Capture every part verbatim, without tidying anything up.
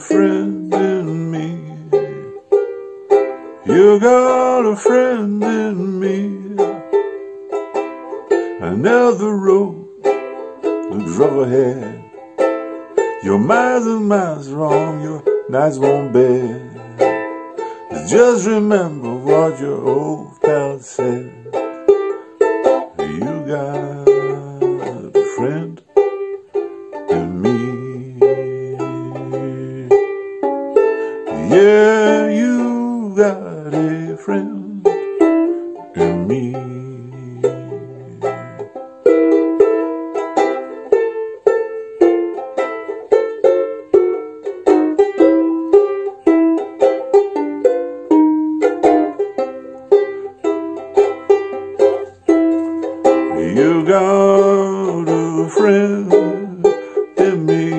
friend in me. You got a friend in me. And now the road looks rough ahead. You're miles and miles wrong, your nights won't bear. Just remember what your old pal said. You got a friend in me. Yeah, you got a friend in me. You got a friend in me.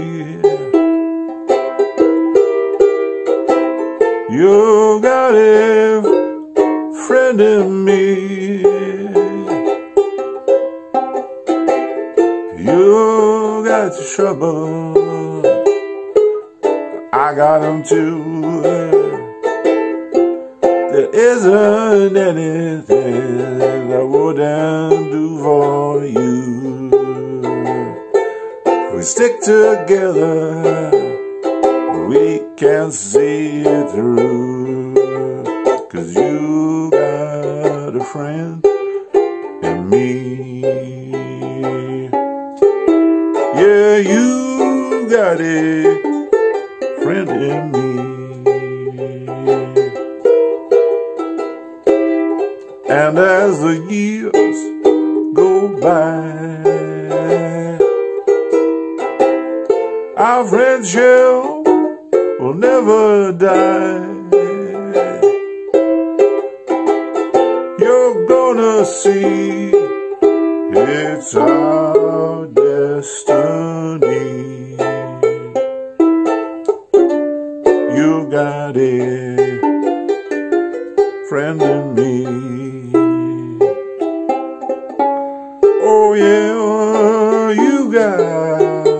You got a friend in me. You got your trouble, I got them too. There isn't anything I wouldn't do for you. We stick together, we can see it through. 'Cause you got a friend in me. Yeah, you got a friend in me. And as the years go by, our friendship will never die. You're gonna see it's our destiny. You got a friend in me. Oh yeah, you got